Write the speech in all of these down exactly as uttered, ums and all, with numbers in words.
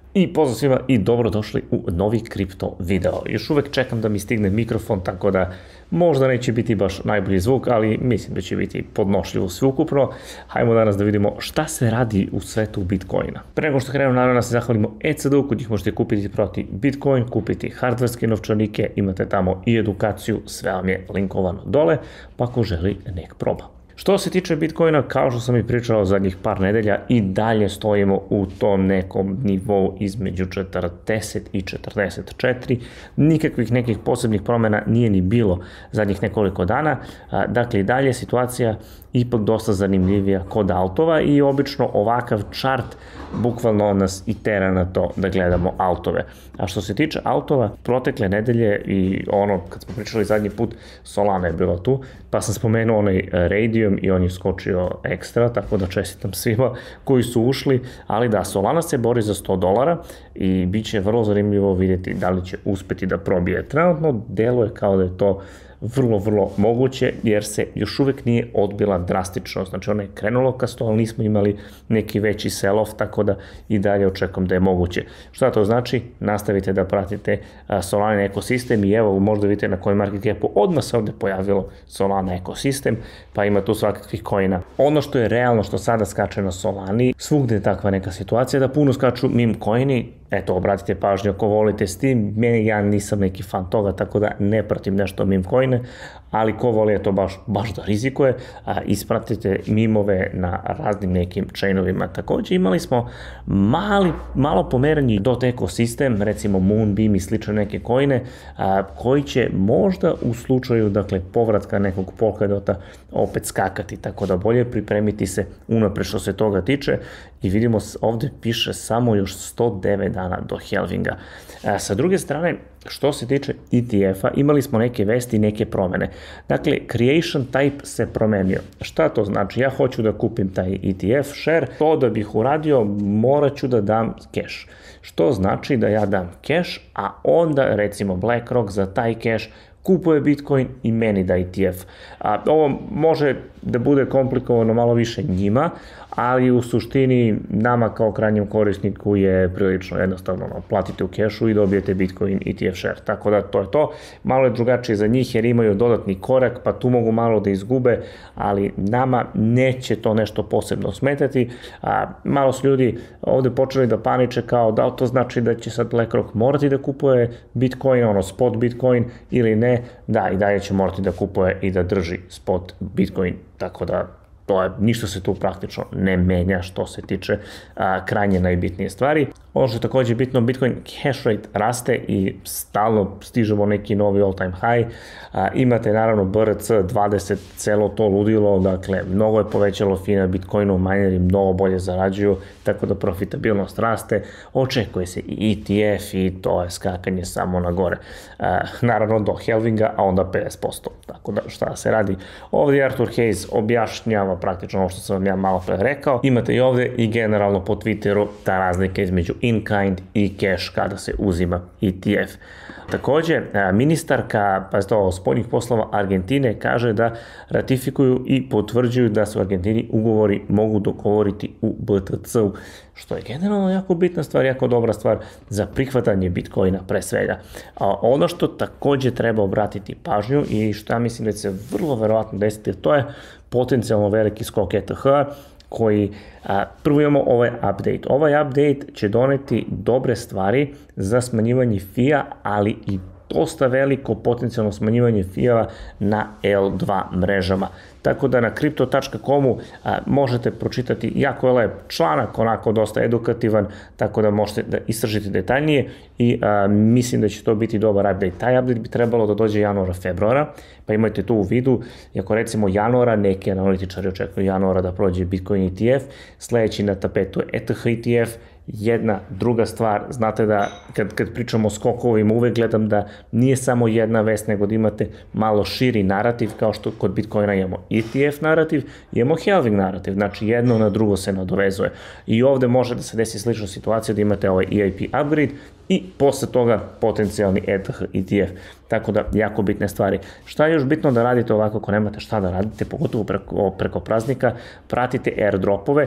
I pozdrav svima i dobrodošli u novi kripto video. Još uvek čekam da mi stigne mikrofon, tako da možda neće biti baš najbolji zvuk, ali mislim da će biti podnošljivo sveukupno. Hajmo danas da vidimo šta se radi u svetu Bitcoina. Pre nego što krenemo, naravno da se zahvalimo E C D-u, kod njih možete kupiti proti Bitcoin, kupiti hardverske novčanike, imate tamo i edukaciju, sve vam je linkovano dole, pa ko želi nek proba. Što se tiče Bitcoina, kao što sam i pričao zadnjih par nedelja, i dalje stojimo u tom nekom nivou između četrdeset i četrdeset četiri. Nikakvih nekih posebnih promjena nije ni bilo zadnjih nekoliko dana. Dakle, i dalje je situacija ipak dosta zanimljivija kod altova i obično ovakav čart bukvalno nas i tera na to da gledamo altove. A što se tiče altova, protekle nedelje i ono kad smo pričali zadnji put, Solana je bila tu, pa sam spomenuo onaj Radium i on je skočio ekstra, tako da čestitam svima koji su ušli, ali da, Solana se bori za sto dolara i bit će vrlo zanimljivo vidjeti da li će uspeti da probije. Trenutno deluje kao da je to vrlo, vrlo moguće, jer se još uvijek nije odbila drastično. Znači, ona je krenula ka sto, ali nismo imali neki veći sell-off, tako da i dalje očekujem da je moguće. Šta to znači? Nastavite da pratite Solana ekosistem i evo, možda vidite na CoinMarketCapu odmah se ovdje pojavilo Solana ekosistem, pa ima tu svakakvih coina. Ono što je realno, što sada skače na Solani, svugdje je takva neka situacija da puno skaču meme coini. Eto, obratite pažnju ako volite s tim, meni ja nisam neki fan toga, tako da ne pratim nešto meme coine, ali ko voli to baš, baš da rizikuje, a, ispratite mimove na raznim nekim chainovima. Također imali smo mali, malo pomeranje dot ekosistem, recimo Moonbeam i slične neke coine, a, koji će možda u slučaju, dakle, povratka nekog Polkadota opet skakati, tako da bolje pripremiti se unapred što se toga tiče. I vidimo, ovdje piše samo još sto devet dana do halvinga. A, sa druge strane, što se tiče E T F-a, imali smo neke vesti i neke promjene. Dakle, creation type se promenio. Šta to znači? Ja hoću da kupim taj E T F share, to da bih uradio morat ću da dam cash. Što znači da ja dam cash, a onda recimo BlackRock za taj cash kupuje Bitcoin i meni da E T F. A, ovo može da bude komplikovano malo više njima, ali u suštini nama kao krajnjem korisniku je prilično jednostavno, no, platite u kešu i dobijete Bitcoin E T F share. Tako da to je to. Malo je drugačije za njih jer imaju dodatni korak, pa tu mogu malo da izgube, ali nama neće to nešto posebno smetati. A, malo su ljudi ovdje počeli da paniče kao da to znači da će sad BlackRock morati da kupuje Bitcoin, ono spot Bitcoin ili ne. Da, i dalje će morati da kupuje i da drži spot Bitcoin, tako da to je, ništa se tu praktično ne menja što se tiče a, krajnje najbitnije stvari. Ono što je također bitno, Bitcoin hash rate raste i stalno stižemo neki novi all time high. A, imate naravno B R C dvadeset, celo to ludilo, dakle mnogo je povećalo fina Bitcoinu, mineri mnogo bolje zarađuju, tako da profitabilnost raste, očekuje se i E T F i to je skakanje samo na gore. A, naravno do halvinga, a onda pedeset posto, tako da šta se radi. Ovdje Arthur Hayes objašnjava praktično ovo što sam vam ja malo pre rekao. Imate i ovdje i generalno po Twitteru ta razlika između in-kind i cash kada se uzima E T F. Također, ministarka spoljnih poslova Argentine kaže da ratifikuju i potvrđuju da su Argentini ugovori mogu dogovoriti u B T C-u, što je generalno jako bitna stvar, jako dobra stvar za prihvatanje Bitcoina pre svega. A ono što također treba obratiti pažnju i što ja mislim da će se vrlo verovatno desiti, to je potencijalno veliki skok E T H-a, koji, a, prvo imamo ovaj update. Ovaj update će doneti dobre stvari za smanjivanje fija, ali i dosta veliko potencijalno smanjivanje fijeva na L dva mrežama. Tako da na crypto tačka comu možete pročitati jako je lep članak, onako dosta edukativan, tako da možete da istražite detaljnije i a, mislim da će to biti dobar update. Taj update bi trebalo da dođe januara, februara, pa imajte to u vidu. Iako recimo januara, neki analitičari očekuju januara da prođe Bitcoin E T F, sljedeći na tapetu je E T H E T F. Jedna druga stvar, znate da kad, kad pričamo o skokovima uvek gledam da nije samo jedna vest, nego da imate malo širi narativ, kao što kod Bitcoina imamo E T F narativ, imamo halving narativ, znači jedno na drugo se nadovezuje. I ovdje može da se desi slična situacija da imate ovaj E I P upgrade i posle toga potencijalni E T H E T F. Tako da, jako bitne stvari. Šta je još bitno da radite ovako ako nemate šta da radite, pogotovo preko, preko praznika, pratite airdropove.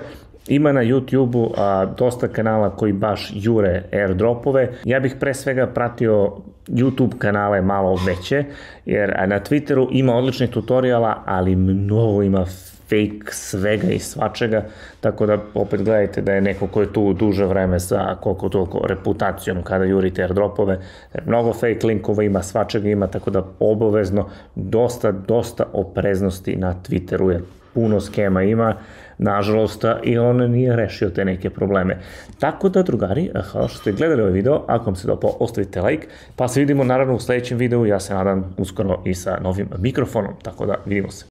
Ima na YouTubeu dosta kanala koji baš jure airdropove. Ja bih pre svega pratio YouTube kanale malo veće, jer na Twitteru ima odličnih tutoriala, ali mnogo ima fake svega i svačega, tako da opet gledajte da je neko ko je tu duže vreme sa koliko toliko reputacijom kada jurite airdropove, jer mnogo fake linkova ima, svačega ima, tako da obavezno dosta, dosta opreznosti na Twitteru, jer puno skema ima, nažalost, i on nije rešio te neke probleme. Tako da, drugari, hvala što ste gledali ovaj video, ako vam se dopao, ostavite like, pa se vidimo naravno u sledećem videu, ja se nadam uskoro i sa novim mikrofonom, tako da vidimo se.